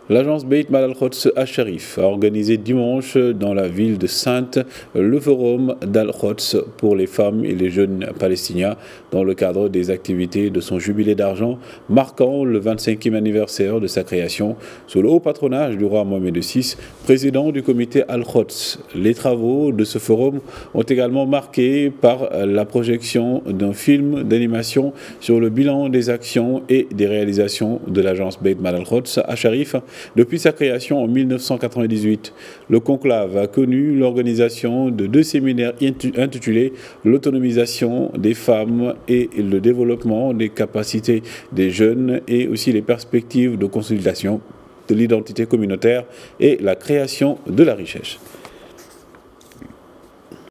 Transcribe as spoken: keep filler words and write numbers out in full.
L'agence Beit Mal Al-Quds Al-Sharif a organisé dimanche dans la ville de Saintes le forum d'Al-Quds pour les femmes et les jeunes palestiniens dans le cadre des activités de son jubilé d'argent marquant le vingt-cinquième anniversaire de sa création sous le haut patronage du roi Mohamed six, président du comité Al-Quds. Les travaux de ce forum ont également marqué par la projection d'un film d'animation sur le bilan des actions et des réalisations de l'agence Beit Mal Al-Quds Al-Sharif depuis sa création en mille neuf cent quatre-vingt-dix-huit. Le conclave a connu l'organisation de deux séminaires intitulés l'autonomisation des femmes et le développement des capacités des jeunes et aussi les perspectives de consolidation de l'identité communautaire et la création de la richesse.